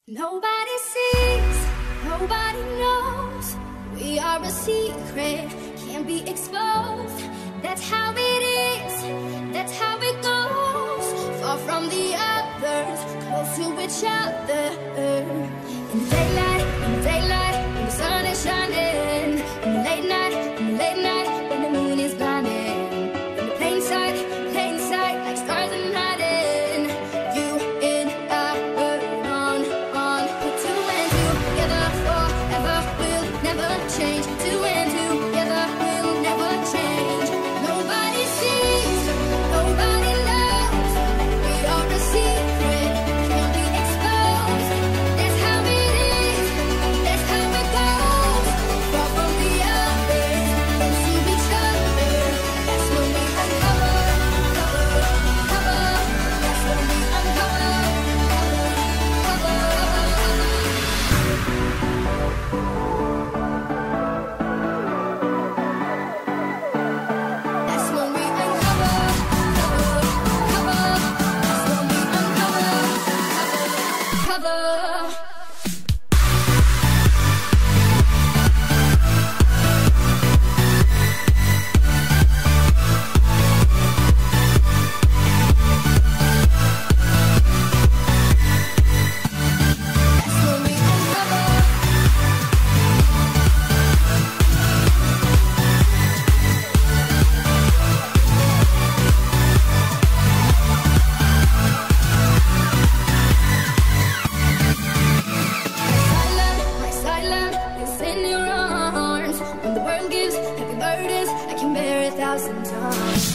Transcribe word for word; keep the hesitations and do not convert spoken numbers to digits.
Nobody sees, nobody knows. We are a secret, can't be exposed. That's how it is, that's how it goes. Far from the others, close to each other. In the daylight, in the daylight, when the sun is shining. In the late night, in the late night, when the moon is blinding. In the plain sight, plain sight, like stars in hiding. You and I were on, on. Put two and two together forever. We'll never change. Two and two together, we'll never change. Nobody sees, nobody knows. We are a secret, can't be exposed. That's how it is, that's how it goes. Far from the others, close to each other. That's when we uncover, cover, cover. That's when we uncover, cover, That's when we uncover, cover, cover. That's when we uncover, cover, cover. That's when we uncover. My silent is in your arms. When the world gives heavy burdens, I can bear a thousand times.